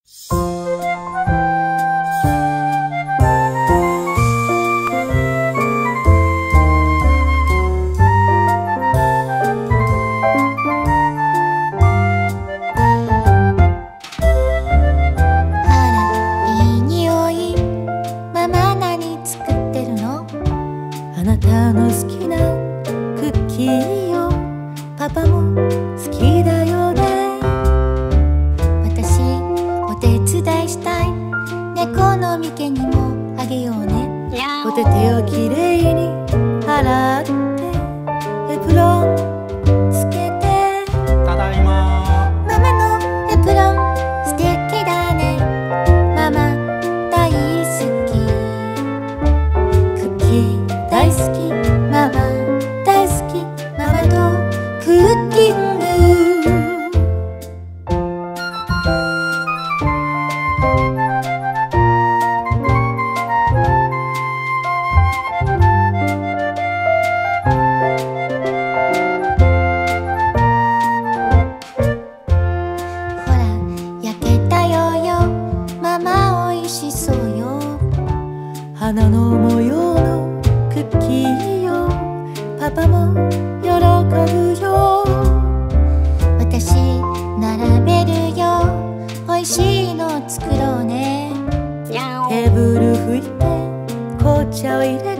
あなたの好きなクッキーよ、パパも好きだよね。 私お手伝いしたい、猫のみけにもあげようね。 お手手をきれいに洗ってエプロンつけて、 ただいま。 ママのエプロン素敵だね。ママ大好き、 クッキー大好き、ママ大好き、ママとクッキング。 ほら焼けたよ、ママおいしそうよ。 花の模様のクッキーよ、パパも喜ぶよ。 私並べるよ、おいしいの作ろうね。 テーブル拭いて紅茶を入れ